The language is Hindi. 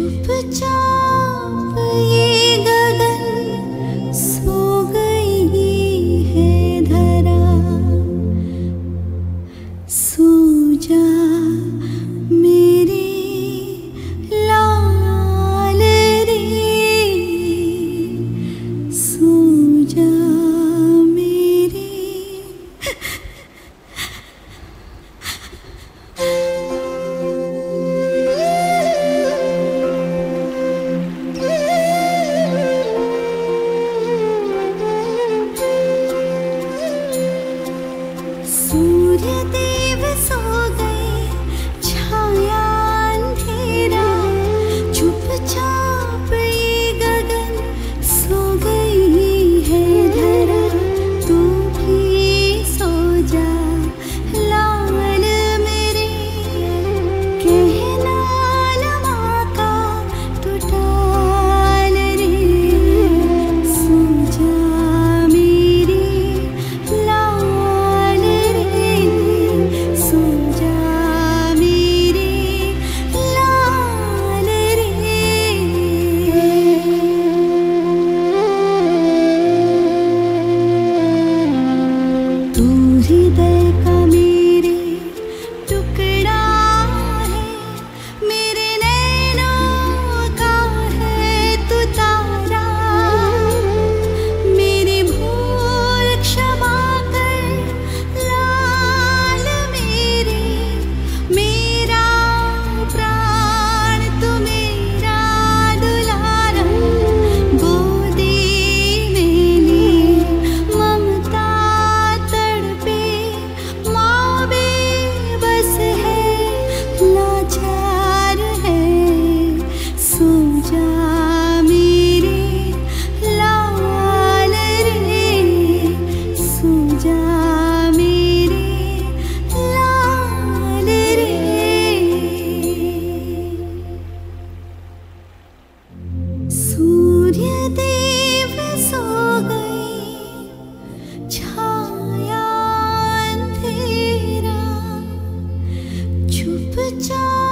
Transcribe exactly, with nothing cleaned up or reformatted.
चुपचाप ये गगन सो गई है धरा। सो जा मेरे लाल रे, सो जा मेरे। सूर्य देव सो गए, छाया अंधेरा। चुपचाप ये गगन सो गई है धरा। तू भी सो जा लाल मेरे, कहना लमा का टुटाल रे। सो जा मेरे लाल रे, सो जा मेरे लाल रे। तू हृदय का मेरे टुकड़ा है, मेरे नैनों का है तू तारा। मेरी भूल क्षमा कर लाल मेरे, मेरा प्राण तू मेरा दुलारा। गोदी में ले ममता तड़पे, माँ बेबस है लाचार है। सो जा मेरे लाल रे, सो जा मेरे लाल रे। सूर्य देव सो गए, छाया अंधेरा। चुपचाप